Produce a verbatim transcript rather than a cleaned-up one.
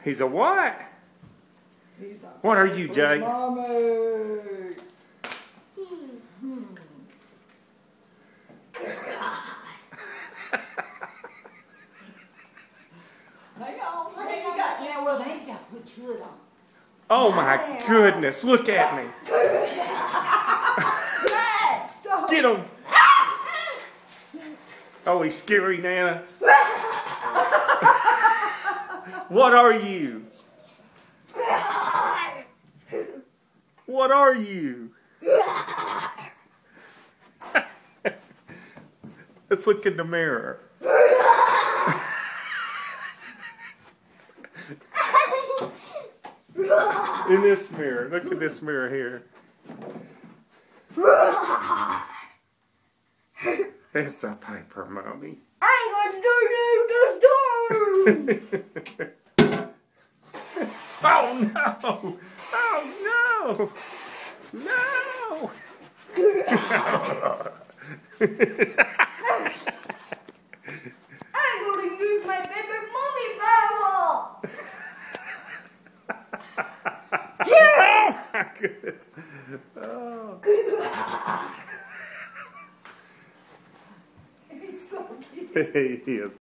He's a what? He's a What are you, Jay? Mommy. Hmm. Hang on. What have you got now? Well, they ain't got to put your hood on. Oh my goodness! Look at me. Stop. Get him. Oh, he's scary, Nana. What are you? What are you? Let's look in the mirror. In this mirror. Look at this mirror here. It's the paper, Mommy. I ain't going to do this door. Oh no! Oh no! No! I'm going to use my favorite mummy power. Oh my goodness! Oh. He's so cute. He is.